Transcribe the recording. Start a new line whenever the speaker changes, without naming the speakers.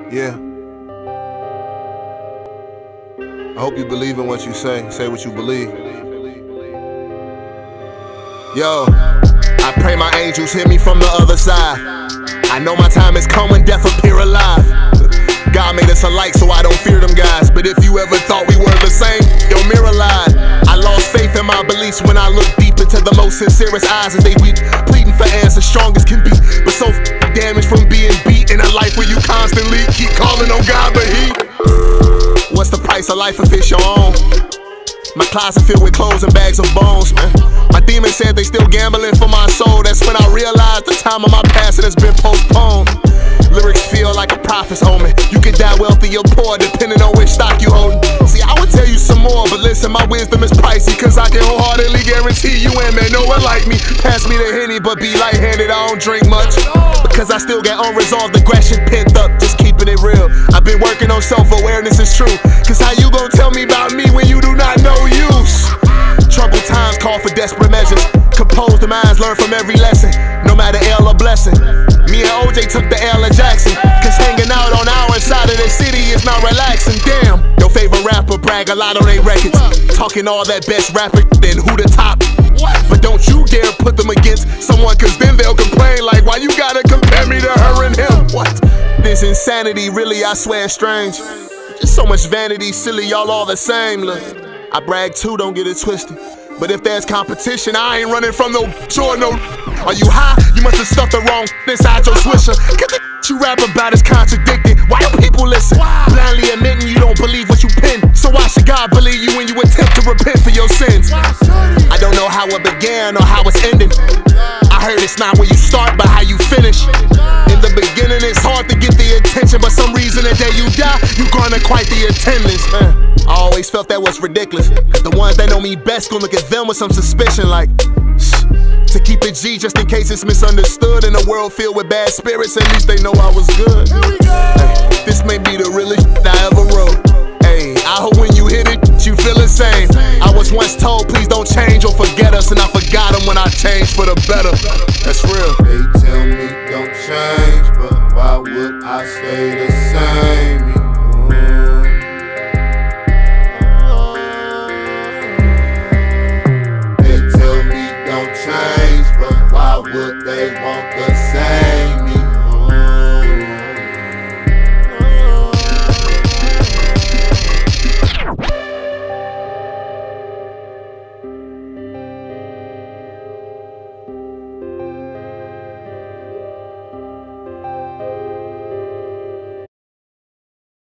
Yeah. I hope you believe in what you say. Say what you believe. Yo, I pray my angels hear me from the other side. I know my time is coming, death appear alive. God made us alike, so I don't fear them guys. But if you ever thought we were the same, your mirror lied. I lost faith in my beliefs when I looked deep into the most sincerest eyes as they weep, pleading for answers strong as can be. But so damaged from being beat in a life where you constantly keep calling on God, but He. What's the price of life if it's your own? My closet filled with clothes and bags of bones, man. My demons said they still gambling for my soul. That's when I realized the time of my passing has been postponed. Lyrics feel like a prophet's omen. You can die wealthy or poor depending on which stock you own. See, I would tell you some more, but listen, my wisdom is pricey, cause I can wholeheartedly guarantee you ain't met no one like me. Pass me the Henny, but be light-handed, I don't drink much, because I still got unresolved aggression pent up, just keeping it real. I've been working on self-awareness, it's true. Cause how you gon' tell me about me when you do not know use? Troubled times call for desperate measures. Compose the minds, learn from every lesson, no matter ill or blessing. Me and OJ took the L at Jackson, cause hanging out on our side of the city is not relaxing. Damn, your favorite rapper brag a lot on their records, talking all that best rapper, then who the top? But don't you dare put them against someone, cause then they'll complain like, why you gotta compare me to her and him? What? This insanity, really, I swear it's strange. Just so much vanity, silly, y'all all the same. Look, I brag too, don't get it twisted. But if there's competition, I ain't running from no or no. Are you high? You must have stuffed the wrong inside your swisher. Cause the you rap about is contradicted. Why do people listen? Blindly admitting you don't believe what you pen. So why should God believe you when you attempt to repent for your sins? I don't know how it began or how it's ending. I heard it's not where you start, but how you finish. In the beginning, it's hard to get the attention, but some reason the day you die, you garner quite the attendance, man. I always felt that was ridiculous, cause the ones that know me best gon' look at them with some suspicion like, to keep it G just in case it's misunderstood. In a world filled with bad spirits, at least they know I was good. Hey, this may be the realest I ever wrote. Hey, I hope when you hit it, you feel the same. I was once told, please don't change or forget us, and I forgot them when I changed for the better. That's real.
They tell me